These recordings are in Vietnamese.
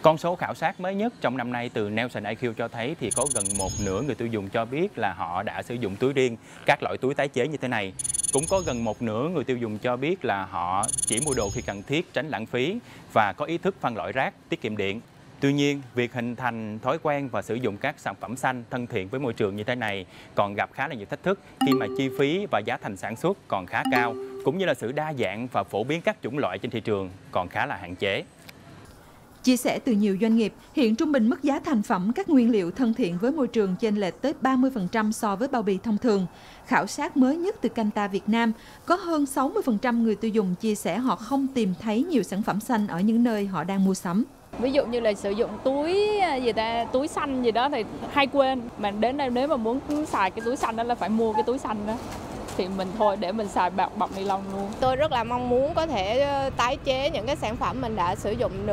Con số khảo sát mới nhất trong năm nay từ Nielsen IQ cho thấy thì có gần một nửa người tiêu dùng cho biết là họ đã sử dụng túi riêng, các loại túi tái chế như thế này. Cũng có gần một nửa người tiêu dùng cho biết là họ chỉ mua đồ khi cần thiết, tránh lãng phí và có ý thức phân loại rác, tiết kiệm điện. Tuy nhiên, việc hình thành thói quen và sử dụng các sản phẩm xanh thân thiện với môi trường như thế này còn gặp khá là nhiều thách thức khi mà chi phí và giá thành sản xuất còn khá cao, cũng như là sự đa dạng và phổ biến các chủng loại trên thị trường còn khá là hạn chế. Chia sẻ từ nhiều doanh nghiệp, hiện trung bình mức giá thành phẩm các nguyên liệu thân thiện với môi trường chênh lệch tới 30% so với bao bì thông thường. Khảo sát mới nhất từ Kantar Việt Nam, có hơn 60% người tiêu dùng chia sẻ họ không tìm thấy nhiều sản phẩm xanh ở những nơi họ đang mua sắm. Ví dụ như là sử dụng túi xanh gì đó thì hay quên, mà đến đây nếu mà muốn xài cái túi xanh đó là phải mua cái túi xanh đó. Thì mình thôi để mình xài bọc ni lông luôn. Tôi rất là mong muốn có thể tái chế những cái sản phẩm mình đã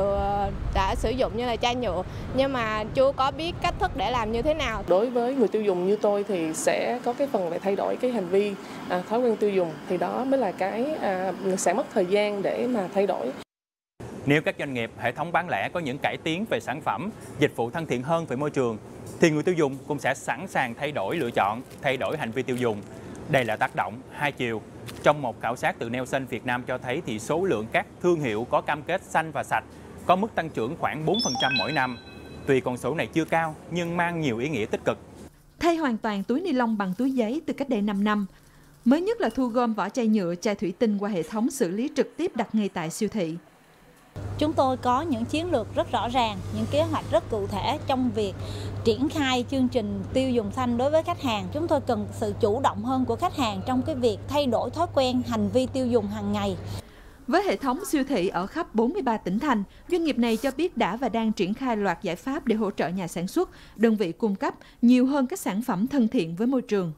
sử dụng như là chai nhựa, nhưng mà chưa có biết cách thức để làm như thế nào. Đối với người tiêu dùng như tôi thì sẽ có cái phần phải thay đổi cái hành vi, thói quen tiêu dùng, thì đó mới là cái sẽ mất thời gian để mà thay đổi. Nếu các doanh nghiệp, hệ thống bán lẻ có những cải tiến về sản phẩm, dịch vụ thân thiện hơn về môi trường, thì người tiêu dùng cũng sẽ sẵn sàng thay đổi lựa chọn, thay đổi hành vi tiêu dùng. Đây là tác động hai chiều. Trong một khảo sát từ Nielsen Việt Nam cho thấy thì số lượng các thương hiệu có cam kết xanh và sạch có mức tăng trưởng khoảng 4% mỗi năm. Tuy con số này chưa cao nhưng mang nhiều ý nghĩa tích cực. Thay hoàn toàn túi ni lông bằng túi giấy từ cách đây 5 năm. Mới nhất là thu gom vỏ chai nhựa, chai thủy tinh qua hệ thống xử lý trực tiếp đặt ngay tại siêu thị. Chúng tôi có những chiến lược rất rõ ràng, những kế hoạch rất cụ thể trong việc triển khai chương trình tiêu dùng xanh đối với khách hàng. Chúng tôi cần sự chủ động hơn của khách hàng trong cái việc thay đổi thói quen, hành vi tiêu dùng hàng ngày. Với hệ thống siêu thị ở khắp 43 tỉnh thành, doanh nghiệp này cho biết đã và đang triển khai loạt giải pháp để hỗ trợ nhà sản xuất, đơn vị cung cấp nhiều hơn các sản phẩm thân thiện với môi trường.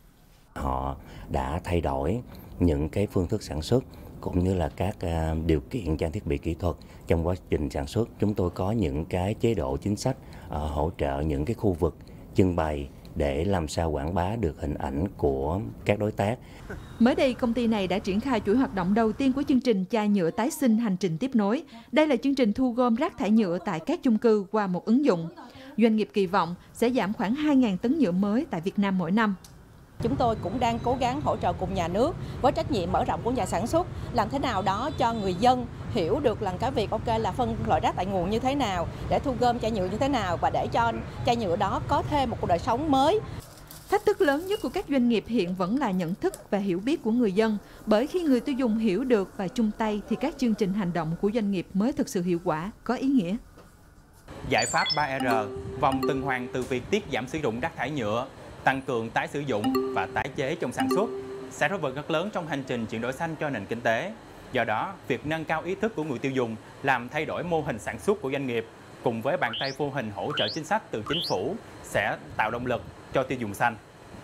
Họ đã thay đổi những cái phương thức sản xuất cũng như là các điều kiện trang thiết bị kỹ thuật trong quá trình sản xuất. Chúng tôi có những cái chế độ chính sách hỗ trợ những cái khu vực trưng bày để làm sao quảng bá được hình ảnh của các đối tác. Mới đây, công ty này đã triển khai chuỗi hoạt động đầu tiên của chương trình chai nhựa tái sinh hành trình tiếp nối. Đây là chương trình thu gom rác thải nhựa tại các chung cư qua một ứng dụng. Doanh nghiệp kỳ vọng sẽ giảm khoảng 2.000 tấn nhựa mới tại Việt Nam mỗi năm. Chúng tôi cũng đang cố gắng hỗ trợ cùng nhà nước với trách nhiệm mở rộng của nhà sản xuất, làm thế nào đó cho người dân hiểu được là cái việc là phân loại rác tại nguồn như thế nào, để thu gom chai nhựa như thế nào và để cho chai nhựa đó có thêm một cuộc đời sống mới. Thách thức lớn nhất của các doanh nghiệp hiện vẫn là nhận thức và hiểu biết của người dân, bởi khi người tiêu dùng hiểu được và chung tay thì các chương trình hành động của doanh nghiệp mới thực sự hiệu quả, có ý nghĩa. Giải pháp 3R, vòng tuần hoàn từ việc tiết giảm sử dụng rác thải nhựa, tăng cường tái sử dụng và tái chế trong sản xuất sẽ góp phần rất lớn trong hành trình chuyển đổi xanh cho nền kinh tế. Do đó, việc nâng cao ý thức của người tiêu dùng, làm thay đổi mô hình sản xuất của doanh nghiệp cùng với bàn tay vô hình hỗ trợ chính sách từ chính phủ sẽ tạo động lực cho tiêu dùng xanh.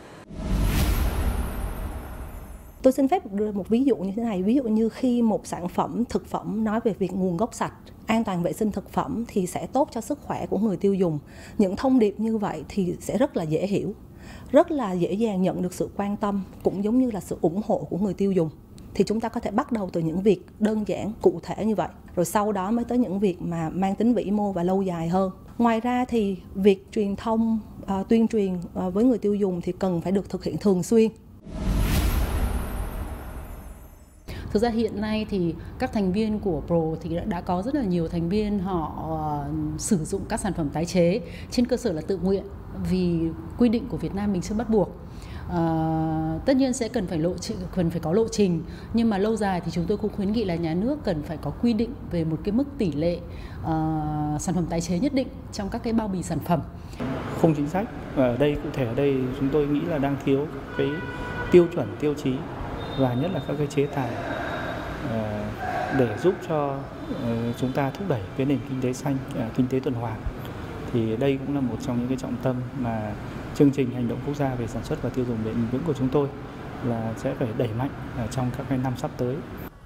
Tôi xin phép đưa một ví dụ như thế này. Ví dụ như khi một sản phẩm thực phẩm nói về việc nguồn gốc sạch, an toàn vệ sinh thực phẩm thì sẽ tốt cho sức khỏe của người tiêu dùng. Những thông điệp như vậy thì sẽ rất là dễ hiểu, rất là dễ dàng nhận được sự quan tâm, cũng giống như là sự ủng hộ của người tiêu dùng. Thì chúng ta có thể bắt đầu từ những việc đơn giản, cụ thể như vậy, rồi sau đó mới tới những việc mà mang tính vĩ mô và lâu dài hơn. Ngoài ra thì việc truyền thông, tuyên truyền với người tiêu dùng thì cần phải được thực hiện thường xuyên. Thực ra hiện nay thì các thành viên của Pro thì đã có rất là nhiều thành viên họ sử dụng các sản phẩm tái chế trên cơ sở là tự nguyện, vì quy định của Việt Nam mình chưa bắt buộc. Tất nhiên sẽ cần phải có lộ trình, nhưng mà lâu dài thì chúng tôi cũng khuyến nghị là nhà nước cần phải có quy định về một cái mức tỷ lệ sản phẩm tái chế nhất định trong các cái bao bì sản phẩm. Khung chính sách ở đây, cụ thể ở đây chúng tôi nghĩ là đang thiếu cái tiêu chuẩn, tiêu chí và nhất là các cái chế tài để giúp cho chúng ta thúc đẩy cái nền kinh tế xanh, kinh tế tuần hoàn. Thì đây cũng là một trong những cái trọng tâm mà chương trình hành động quốc gia về sản xuất và tiêu dùng bền vững của chúng tôi là sẽ phải đẩy mạnh trong các cái năm sắp tới.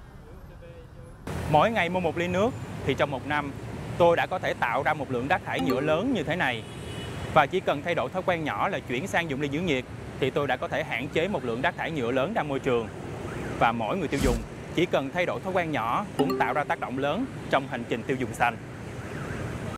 Mỗi ngày mua một ly nước thì trong một năm tôi đã có thể tạo ra một lượng rác thải nhựa lớn như thế này. Và chỉ cần thay đổi thói quen nhỏ là chuyển sang dùng ly giữ nhiệt thì tôi đã có thể hạn chế một lượng rác thải nhựa lớn ra môi trường. Và mỗi người tiêu dùng chỉ cần thay đổi thói quen nhỏ cũng tạo ra tác động lớn trong hành trình tiêu dùng xanh.